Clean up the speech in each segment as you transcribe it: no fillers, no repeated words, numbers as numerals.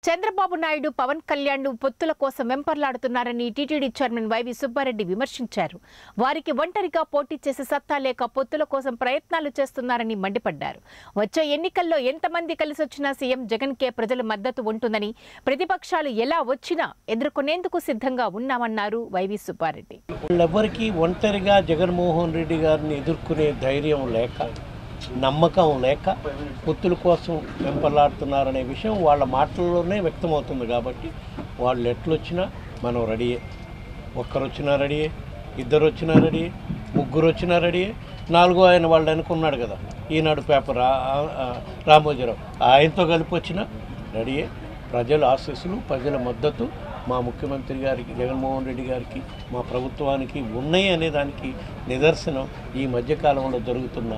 చంద్రబాబు నాయుడు పవన్ కళ్యాణ్ పొత్తుల కోసం వెంపర్లాడుతున్నారని టీటీడీ చైర్మన్ వైవి సుబ్బారెడ్డి విమర్శించారు. వారికి ఒంటరిగా పోటీ చేసే సత్తా లేక పొత్తుల కోసం ప్రయత్నాలు చేస్తున్నారని మండిపడ్డారు. వచ్చే ఎన్నికల్లో ఎంతమంది కలిసి వచ్చినా సీఎం జగన్కే ప్రజల మద్దతు ఉంటుందని, ప్రతిపక్షాలు ఎలా వచ్చినా ఎదుర్కొనేందుకు సిద్ధంగా ఉన్నామన్నారు వైవి సుబ్బారెడ్డి. ఎవరికి ఒంటరిగా జగన్మోహన్ రెడ్డి గారిని ఎదుర్కొనే ధైర్యం లేక, నమ్మకం లేక పొత్తుల కోసం వెంపర్లాడుతున్నారనే విషయం వాళ్ళ మాటల్లోనే వ్యక్తమవుతుంది. కాబట్టి వాళ్ళు ఎట్లొచ్చినా మనం రెడీయే. ఒక్కరు వచ్చినా రెడీయే, ఇద్దరు వచ్చినా రెడీయే, ముగ్గురు వచ్చినా రెడీయే, నాలుగో ఆయన వాళ్ళు అనుకున్నాడు కదా ఈనాడు పేపర్ రామోజీరావు, ఆయనతో కలిపి వచ్చినా రెడీయే. ప్రజల ఆశీస్సులు, ప్రజల మద్దతు మా ముఖ్యమంత్రి గారికి, జగన్మోహన్ రెడ్డి గారికి, మా ప్రభుత్వానికి ఉన్నాయి అనే దానికి నిదర్శనం ఈ మధ్యకాలంలో జరుగుతున్న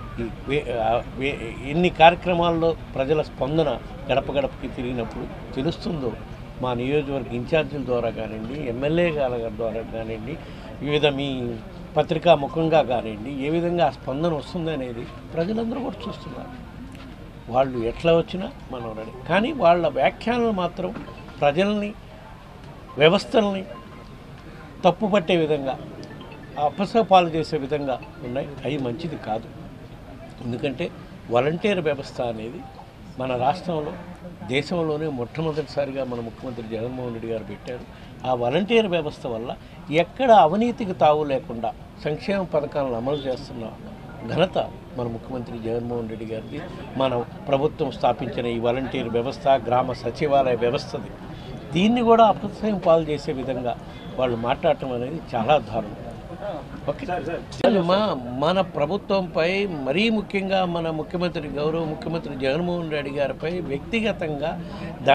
ఎన్ని కార్యక్రమాల్లో ప్రజల స్పందన గడప గడపకి తిరిగినప్పుడు తెలుస్తుందో. మా నియోజకవర్గ ఇన్ఛార్జీల ద్వారా కానివ్వండి, ఎమ్మెల్యే గారి ద్వారా కానివ్వండి, వివిధ మీ పత్రికా ముఖంగా కానివ్వండి, ఏ విధంగా ఆ స్పందన వస్తుంది అనేది ప్రజలందరూ కూడా చూస్తున్నారు. వాళ్ళు ఎట్లా వచ్చినా మనం రెడీ. కానీ వాళ్ళ వ్యాఖ్యానాలు మాత్రం ప్రజల్ని, వ్యవస్థల్ని తప్పుపట్టే విధంగా, అపసపాలు చేసే విధంగా ఉన్నాయి. అవి మంచిది కాదు. ఎందుకంటే వాలంటీర్ వ్యవస్థ అనేది మన రాష్ట్రంలో, దేశంలోనే మొట్టమొదటిసారిగా మన ముఖ్యమంత్రి జగన్మోహన్ రెడ్డి గారు పెట్టారు. ఆ వాలంటీర్ వ్యవస్థ వల్ల ఎక్కడ అవినీతికి తావు లేకుండా సంక్షేమ పథకాలను అమలు చేస్తున్న ఘనత మన ముఖ్యమంత్రి జగన్మోహన్ రెడ్డి గారిది. మన ప్రభుత్వం స్థాపించిన ఈ వాలంటీర్ వ్యవస్థ, గ్రామ సచివాలయ వ్యవస్థది. దీన్ని కూడా అపసయం పాలు చేసే విధంగా వాళ్ళు మాట్లాడటం అనేది చాలా దారుణం. ఓకే, మన ప్రభుత్వంపై, మరీ ముఖ్యంగా మన ముఖ్యమంత్రి, గౌరవ ముఖ్యమంత్రి జగన్మోహన్ రెడ్డి గారిపై వ్యక్తిగతంగా